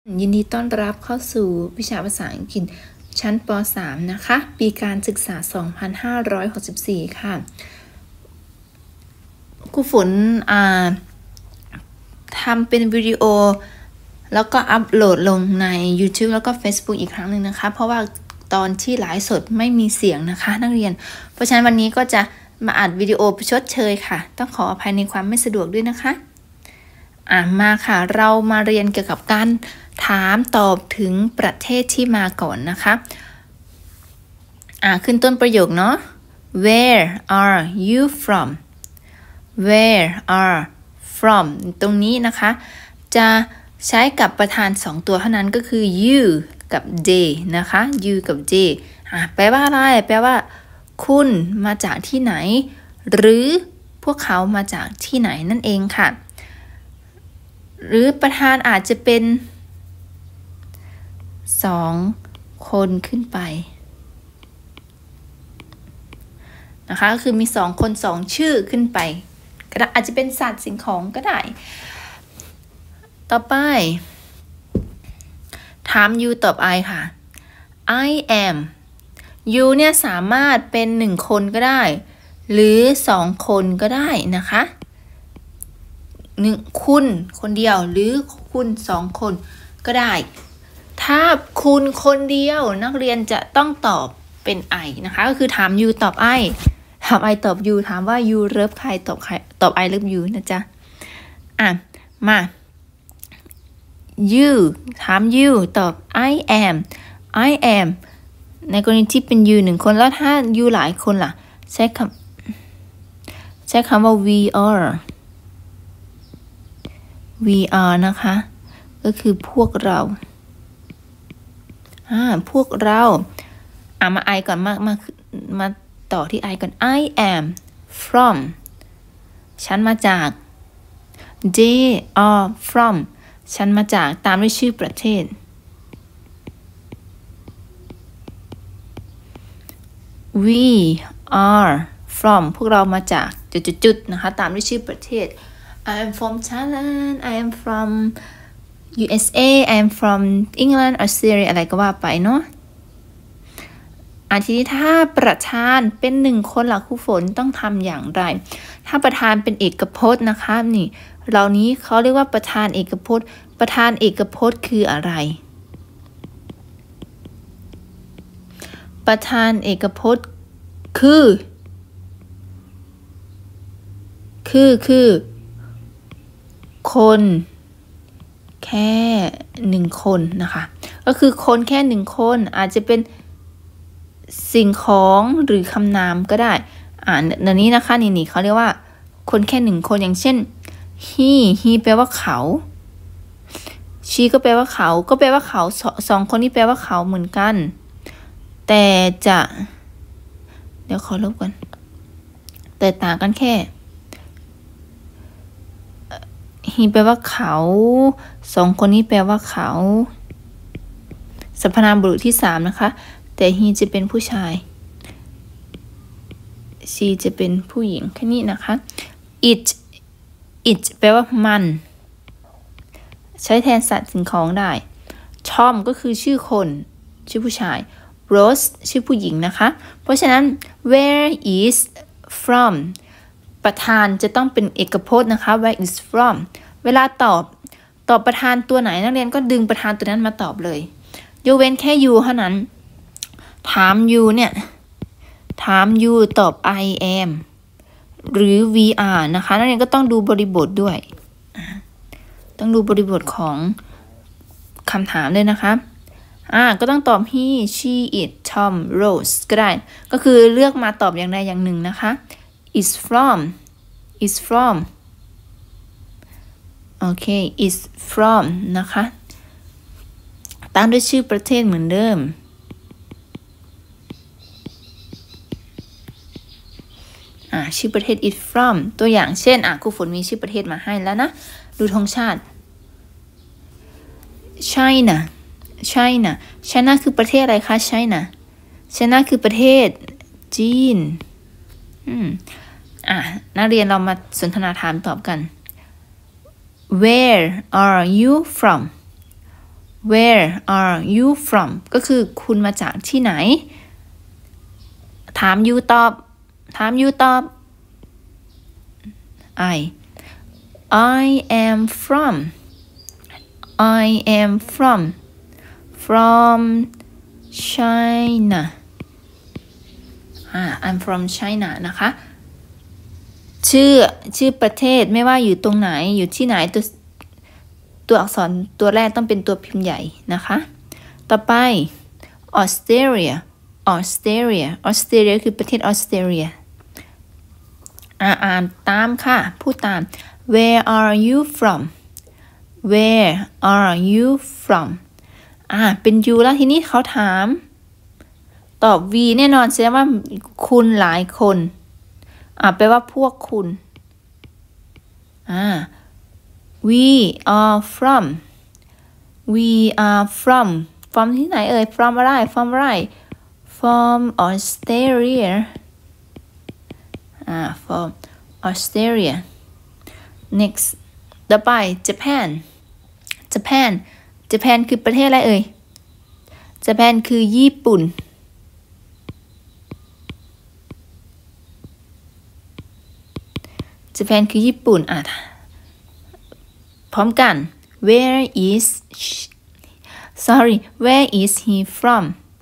ยินดีต้อนรับเข้าสู่วิชาภาษาอังกฤษชั้นป .3 นะคะ ปีการศึกษา 2564 ค่ะครูฝนทำเป็นวิดีโอแล้วก็อัปโหลดลงใน YouTube แล้วก็ Facebook อีกครั้งหนึ่งนะคะ เพราะว่าตอนที่ไลฟ์สดไม่มีเสียงนะคะนักเรียนเพราะฉะนั้นวันนี้ก็จะมาอัดวิดีโอชดเชยค่ะต้องขออภัยในความไม่สะดวกด้วยนะคะมาค่ะเรามาเรียนเกี่ยวกับการถามตอบถึงประเทศที่มาก่อนนะคะขึ้นต้นประโยคเนาะ Where are you from Where are from ตรงนี้นะคะจะใช้กับประธาน2ตัวเท่านั้นก็คือ you กับ they นะคะ you กับ they แปลว่าอะไรแปลว่าคุณมาจากที่ไหนหรือพวกเขามาจากที่ไหนนั่นเองค่ะหรือประธานอาจจะเป็น2คนขึ้นไปนะคะก็คือมี2คน2ชื่อขึ้นไปก็อาจจะเป็นสัตว์สิ่งของก็ได้ต่อไปถาม you ตอบ I ค่ะ I am you เนี่ยสามารถเป็น1คนก็ได้หรือ2คนก็ได้นะคะคุณคนเดียวหรือคุณ2คนก็ได้ถ้าคุณคนเดียวนักเรียนจะต้องตอบเป็น I นะคะก็คือถาม you ตอบ I ถาม I ตอบ you ถามว่า you เลิฟใครตอบใครตอบ I เลิฟ you นะจ๊ะมา you ถาม you ตอบ I am ในกรณีที่เป็น you 1คนแล้วถ้า you หลายคนล่ะใช้คำว่า we are นะคะก็คือพวกเราพวกเรามา I ก่อนมาต่อที่ I ก่อน I am from ฉันมาจาก they are from ฉันมาจากตามด้วยชื่อประเทศ we are from พวกเรามาจากจุดๆนะคะตามด้วยชื่อประเทศ I am from Thailand I am from USA I am from England Australia อะไรก็ว่าไปเนาะทีนี้ถ้าประธานเป็น1คนล่ะครูฝนต้องทำอย่างไรถ้าประธานเป็นเอกพจน์นะคะนี่เหล่านี้เขาเรียกว่าประธานเอกพจน์ประธานเอกพจน์คืออะไรประธานเอกพจน์คือคนแค่1คนนะคะก็คือคนแค่1คนอาจจะเป็นสิ่งของหรือคำนามก็ได้ในนี้นะคะนี่เขาเรียกว่าคนแค่1คนอย่างเช่น he แปลว่าเขา she ก็แปลว่าเขาก็แปลว่าเขา2คนนี้แปลว่าเขาเหมือนกันแต่จะเดี๋ยวขอลบกันแต่ต่างกันแค่ he แปลว่าเขา2คนนี้แปลว่าเขาสรรพนามบุรุษที่3นะคะแต่ he จะเป็นผู้ชาย she จะเป็นผู้หญิงแค่นี้นะคะ it แปลว่ามันใช้แทนสัตว์สิ่งของได้ Tom ก็คือชื่อคนชื่อผู้ชาย Rose ชื่อผู้หญิงนะคะเพราะฉะนั้น where is from ประธานจะต้องเป็นเอกพจน์นะคะ where is from เวลาตอบประธานตัวไหนนักเรียนก็ดึงประธานตัวนั้นมาตอบเลยยกเว้นแค่ you เท่านั้นถาม you เนี่ยถาม you ตอบ I am หรือ we are นะคะนักเรียนก็ต้องดูบริบทด้วยต้องดูบริบทของคำถามเลยนะคะก็ต้องตอบ he she it Tom Rose ก็ได้ก็คือเลือกมาตอบอย่างใดอย่างหนึ่งนะคะ is from โอเค is from นะคะตามด้วยชื่อประเทศเหมือนเดิมชื่อประเทศ is from ตัวอย่างเช่นครูฝนมีชื่อประเทศมาให้แล้วนะดูธงชาติ China คือประเทศอะไรคะ China คือประเทศจีนนักเรียนเรามาสนทนาถามตอบกัน Where are you from Where are you from ก็คือคุณมาจากที่ไหนถาม you ตอบI am from China I'm from China นะคะชื่อประเทศไม่ว่าอยู่ตรงไหนอยู่ที่ไหนตัวอักษรตัวแรกต้องเป็นตัวพิมพ์ใหญ่นะคะต่อไป Australia คือประเทศออสเตรเลียอ่านตามค่ะพูดตาม Where are you from เป็น you แล้วทีนี้เขาถามตอบ we แน่นอนแสดงว่าคุณหลายคนแปลว่าพวกคุณ we are from ที่ไหนเอ่ย from อะไร from Australia from Australia next ต่อไป Japan คือประเทศอะไรเอ่ย Japan คือญี่ปุ่นพร้อมกัน Where is he from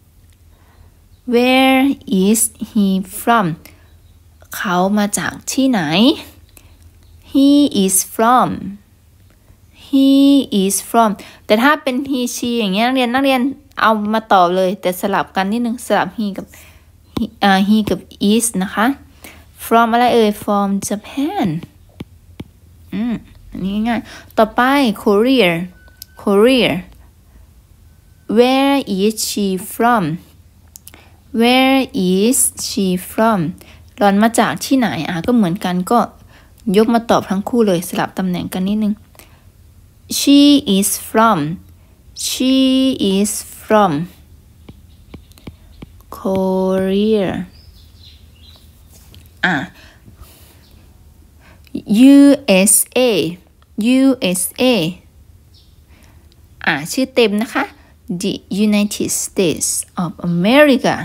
เขามาจากที่ไหน He is from แต่ถ้าเป็น he she อย่างเงี้ยนักเรียนเอามาตอบเลยแต่สลับกันนิดนึงสลับ he กับ is นะคะ from อะไรเอ่ย from Japan อันนี้ง่ายต่อไป Korea Where is she from หล่อนมาจากที่ไหนก็เหมือนกันก็ยกมาตอบทั้งคู่เลยสลับตำแหน่งกันนิดนึง She is from Korea USA ชื่อเต็มนะคะ The United States of America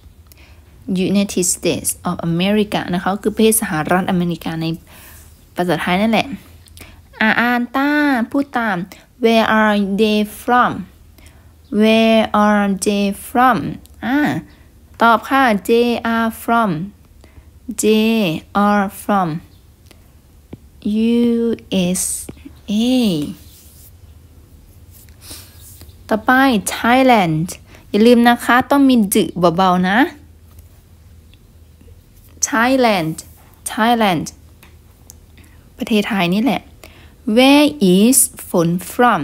นะคะคือประเทศสหรัฐอเมริกาในภาษาไทยนั่นแหละอ่านตามพูดตาม Where are they from ตอบค่ะ They are from USA ต่อไป Thailand อย่าลืมนะคะต้องมีดึเบาๆนะ Thailand ประเทศไทยนี่แหละ Where is ฝน from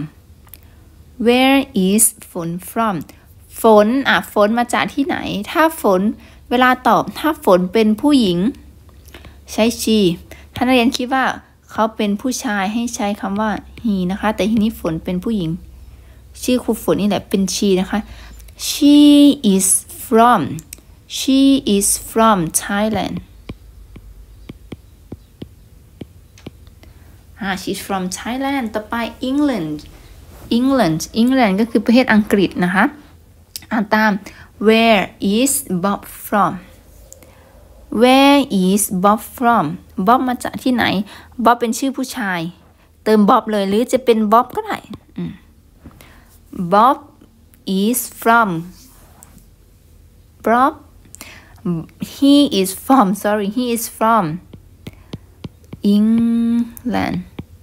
ฝนมาจากที่ไหนถ้าฝนเวลาตอบถ้าฝนเป็นผู้หญิงใช้ she ถ้านักเรียนคิดว่าเขาเป็นผู้ชายให้ใช้คำว่า he นะคะแต่ทีนี้ฝนเป็นผู้หญิงชื่อครูฝนนี่แหละเป็น she นะคะ she is from Thailand she's from Thailand ต่อไป England ก็คือประเทศอังกฤษนะคะตาม Where is Bob from บ๊อบมาจากที่ไหนบ๊อบเป็นชื่อผู้ชายเติมบ๊อบเลยหรือจะเป็นบ๊อบก็ได้Bob is from he is from England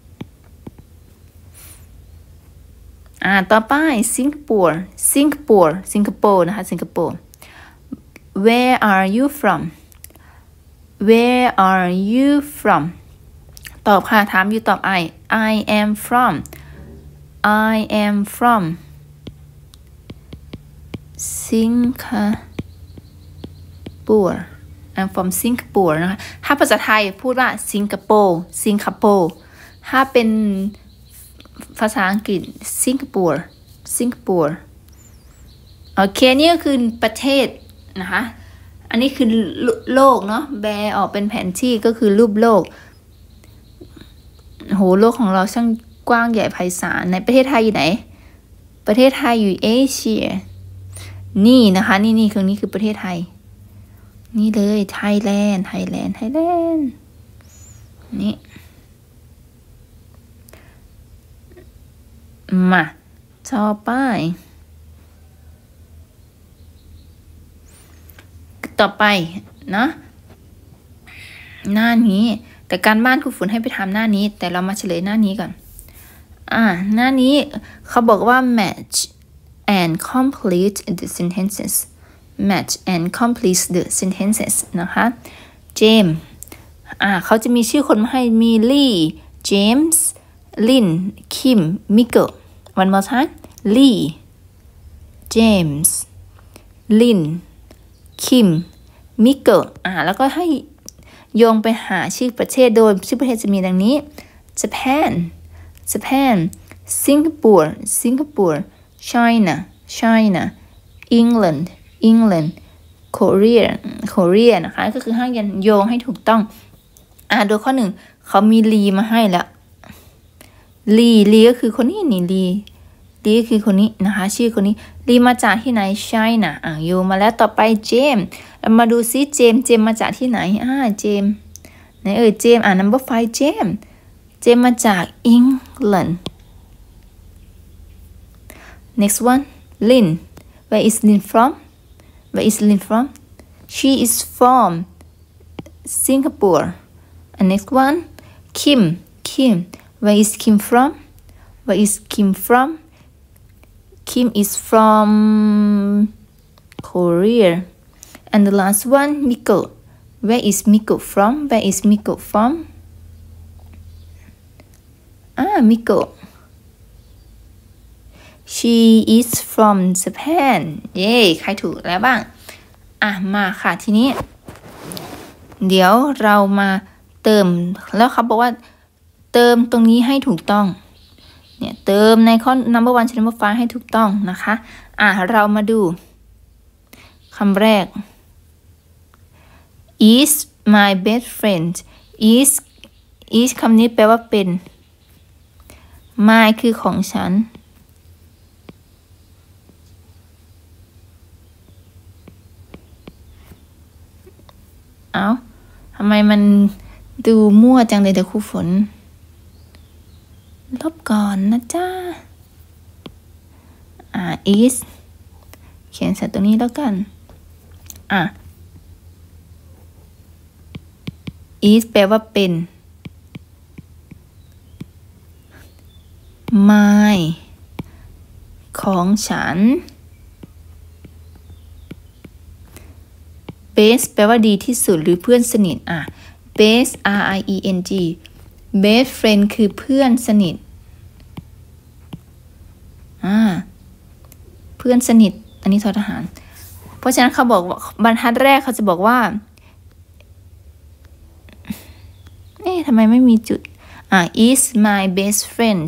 ต่อไป Singapore นะคะ Singapore Where are you from ตอบค่ะถามอยู่ตอบ I am from Singapore I'm from Singapore นะคะถ้าภาษาไทยพูดว่าสิงคโปร์ถ้าเป็นภาษาอังกฤษ Singapore โอเคนี่ก็คือประเทศนะคะอันนี้คือโลกเนาะแบออกเป็นแผนที่ก็คือรูปโลกโหโลกของเราช่างกว้างใหญ่ไพศาลในประเทศไทยอยู่ไหนประเทศไทยอยู่เอเชียนี่นะคะนี่ตรงนี้คือประเทศไทยนี่เลยไทยแลนด์นี่มาต่อไปนะหน้านี้แต่การบ้านครูฝนให้ไปทำหน้านี้แต่เรามาเฉลยหน้านี้ก่อนหน้านี้เขาบอกว่า match and complete the sentences match and complete the sentences นะคะเจมเขาจะมีชื่อคนมาให้มีลี่เจมส์ลินคิมมิเกิล one more time ลี่เจมส์ลินคิมมิเกิลแล้วก็ให้โยงไปหาชื่อประเทศโดยชื่อประเทศจะมีดังนี้ Japan Singapore China England Korea นะคะก็คือให้โยงให้ถูกต้องโดยข้อหนึ่งเขามีลีมาให้แล้วลีก็คือคนนี้นี่ลีก็คือคนนี้นะคะชื่อคนนี้ลีมาจากที่ไหน China โยงมาแล้วต่อไปเจมมาดูซิเจมมาจากที่ไหนเจมไหนเจมnumber 5เจมมาจาก England next one Lin where is Lin from she is from Singapore and next one Kim where is Kim from Kim is from Korea and the last one Miko where is Miko from Miko she is from Japan เย้ใครถูกแล้วบ้างมาค่ะทีนี้เดี๋ยวเรามาเติมแล้วเขาบอกว่าเติมตรงนี้ให้ถูกต้องเนี่ยเติมในข้อ number 1 number 5ให้ถูกต้องนะคะเรามาดูคำแรก is my best friend is คำนี้แปลว่าเป็น my คือของฉันทำไมมันดูมั่วจังเลยเดี๋ยวครูฝนลบก่อนนะจ้าis เขียนใส่ตรงนี้แล้วกันis แปลว่าเป็น my ของฉัน best แปลว่าดีที่สุดหรือเพื่อนสนิทbest RIENG best friend คือเพื่อนสนิทเพื่อนสนิทอันนี้ทอทหารเพราะฉะนั้นเขาบอกบรรทัดแรกเขาจะบอกว่าทำไมไม่มีจุดis my best friend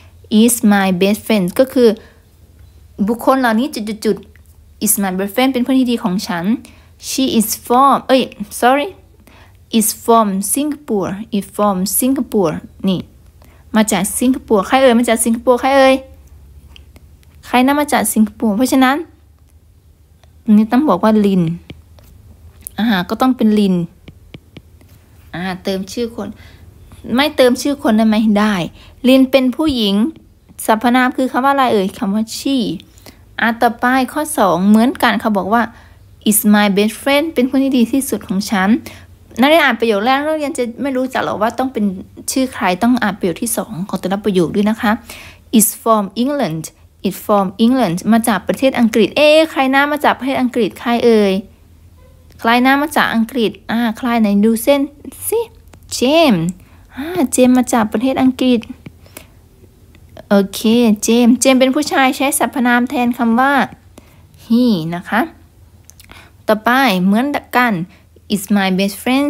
ก็คือบุคคลเหล่านี้จุด is my best friend เป็นเพื่อนที่ดีของฉัน she is from is from Singapore นี่มาจากสิงคโปร์ใครมาจากสิงคโปร์ใครน่ามาจากสิงคโปร์เพราะฉะนั้นนี่ต้องบอกว่าลินก็ต้องเป็นลินเติมชื่อคนไม่เติมชื่อคนได้ไหมได้ลินเป็นผู้หญิงสรรพนามคือคำว่าอะไรคำว่า she ต่อไปข้อ2เหมือนกันเขาบอกว่า is my best friend เป็นคนที่ดีที่สุดของฉันนักเรียนอ่านประโยคแรกนักเรียนจะไม่รู้จักหรอกว่าต้องเป็นชื่อใครต้องอ่านประโยคที่2ของแต่ละประโยคด้วยนะคะ is from England มาจากประเทศอังกฤษใครน่ามาจากประเทศอังกฤษใครใครน่ามาจากอังกฤษใครไหนดูเส้นสิเจมมาจากประเทศอังกฤษโอเคเจมเป็นผู้ชายใช้สรรพนามแทนคำว่า he นะคะต่อไปเหมือนกัน is my best friend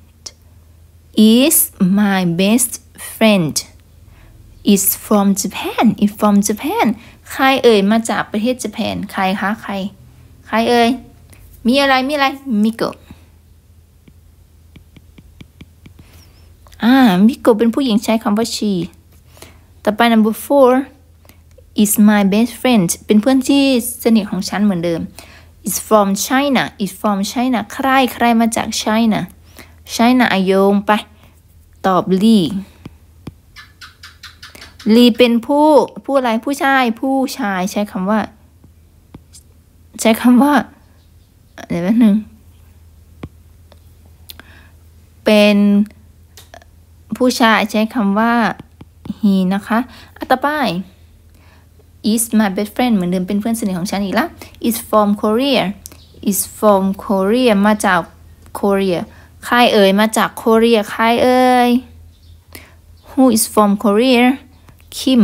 is from Japan ใครมาจากประเทศญี่ปุ่นใครคะใครมีอะไรมิโกมิโกะเป็นผู้หญิงใช้คำว่า she ต่อไป number 4 is my best friend เป็นเพื่อนที่สนิทของฉันเหมือนเดิม is from China is from China ใครมาจาก China อโยงไปตอบลีเป็นผู้อะไรผู้ชายใช้คำว่าเดี๋ยวแป๊บนึงเป็นผู้ชายใช้คำว่า he นะคะต่อไป is my best friend เหมือนเดิมเป็นเพื่อนสนิทของฉันอีกละ is from Korea มาจาก Korea ใครเอ่ยมาจาก Korea ใครเอ่ย who is from Korea Kim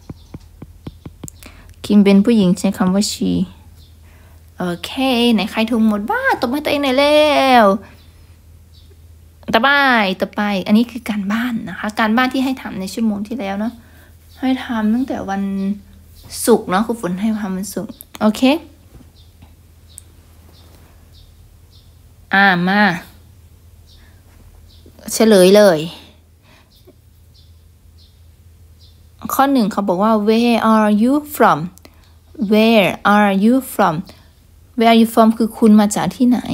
เป็นผู้หญิงใช้คำว่า she โอเคไหนใครถูกหมดบ้างตบให้ตัวเองหน่อยเร็วต่อไปอันนี้คือการบ้านนะคะการบ้านที่ให้ทำในชั่วโมงที่แล้วเนาะให้ทำตั้งแต่วันศุกร์เนาะครูฝนให้ทำวันศุกร์โอเคมาเฉลยเลยข้อหนึ่งเขาบอกว่า where are you from คือคุณมาจากที่ไหน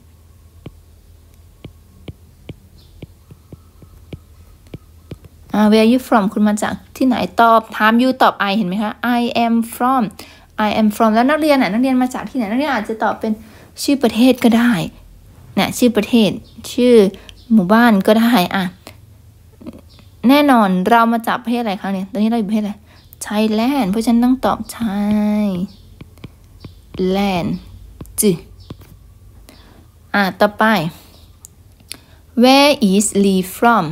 where are you from คุณมาจากที่ไหนตอบถาม you ตอบ I เห็นไหมคะ I am from แล้วนักเรียนมาจากที่ไหนนักเรียนอาจจะตอบเป็นชื่อประเทศก็ได้นะชื่อประเทศชื่อหมู่บ้านก็ได้แน่นอนเรามาจากประเทศอะไรคะเนี่ยตอนนี้เราอยู่ประเทศอะไร Thailand เพราะฉะนั้นต้องตอบ Thailand ต่อไป where is Lee from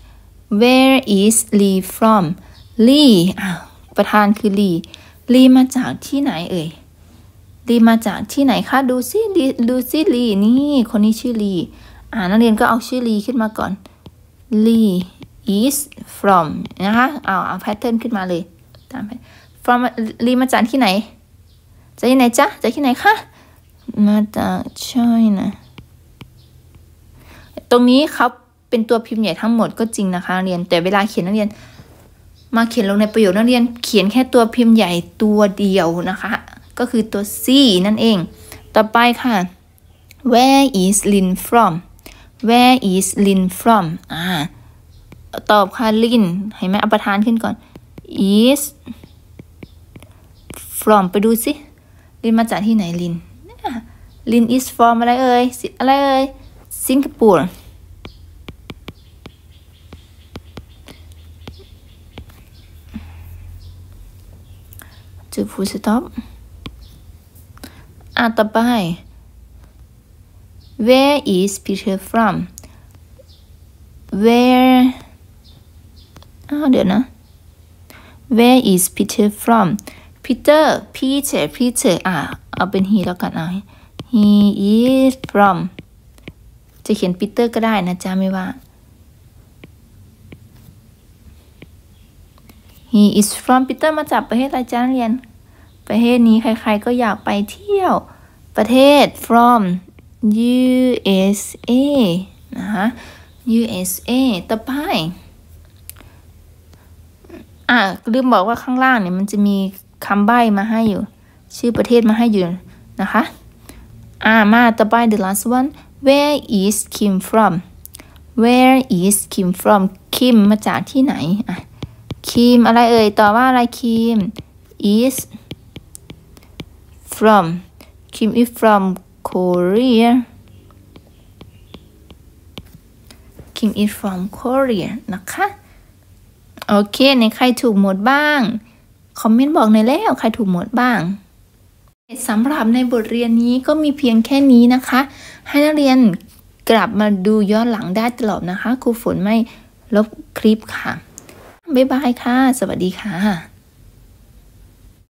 Lee ประธานคือ Lee มาจากที่ไหนเอ่ย Lee มาจากที่ไหนคะดูซิ Lee นี่คนนี้ชื่อ Lee นักเรียนก็เอาชื่อ Lee ขึ้นมาก่อน Lee is from นะคะเอาแพทเทิร์นขึ้นมาเลยตามไป from Lee มาจากที่ไหนจากที่ไหนจ๊ะจากที่ไหนคะมาจาก China ตรงนี้เขาเป็นตัวพิมพ์ใหญ่ทั้งหมดก็จริงนะคะนักเรียนแต่เวลาเขียนนักเรียนมาเขียนลงในประโยคนักเรียนเขียนแค่ตัวพิมพ์ใหญ่ตัวเดียวนะคะก็คือตัว C นั่นเองต่อไปค่ะ where is Lin from ตอบค่ะ Lin เห็นไหมเอาประธานขึ้นก่อน is from ไปดูสิ Lin มาจากที่ไหน Lin is from อะไรเอ่ยสิงคโปร์จุดฟูลสต็อปต่อไป where is Peter from เดี๋ยวนะ where is Peter from Peter เอาเป็น he แล้วกัน he is from จะเขียน Peter ก็ได้นะจ๊ะไม่ว่า he is from Peter มาจากประเทศอะไรจ๊ะนักเรียนประเทศนี้ใครๆก็อยากไปเที่ยวประเทศ from USA นะคะ USA ต่อไปลืมบอกว่าข้างล่างเนี่ยมันจะมีคำใบ้มาให้อยู่ชื่อประเทศมาให้อยู่นะคะมาต่อไป the last one where is Kim from Kim มาจากที่ไหนKim อะไรเอ่ยตอบว่าอะไร Kim is from Korea Kim is from Korea นะคะโอเคในใครถูกหมดบ้างคอมเมนต์บอกหน่อยแล้วใครถูกหมดบ้างสำหรับในบทเรียนนี้ก็มีเพียงแค่นี้นะคะให้นักเรียนกลับมาดูย้อนหลังได้ตลอดนะคะครูฝนไม่ลบคลิปค่ะบ๊ายบายค่ะสวัสดีค่ะ